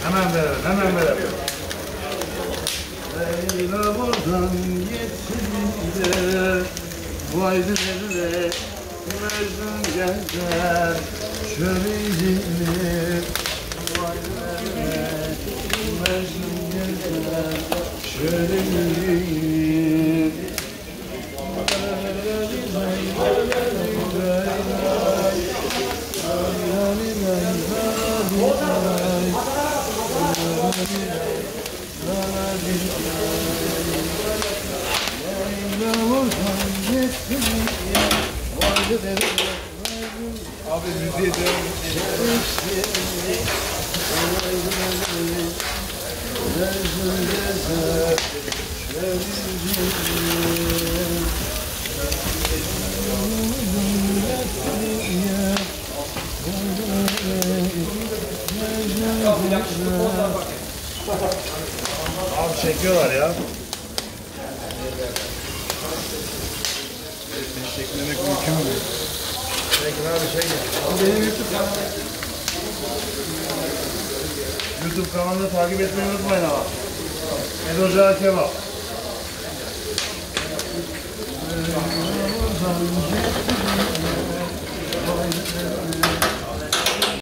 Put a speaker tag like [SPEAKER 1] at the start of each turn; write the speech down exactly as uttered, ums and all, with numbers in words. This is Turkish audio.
[SPEAKER 1] Hemen verelim, hemen verelim. Leyla buradan yetişir, vay dile, Mecnun gezer, şöyle vay dile, Mecnun gezer, şöyle abi müziğe devam abi çekiyorlar ya. Çekmemek mümkün mü? Çekin abi çekin. Benim YouTube kanalım. YouTube kanalını takip etmeyi unutmayın ama. Edoca Kebap.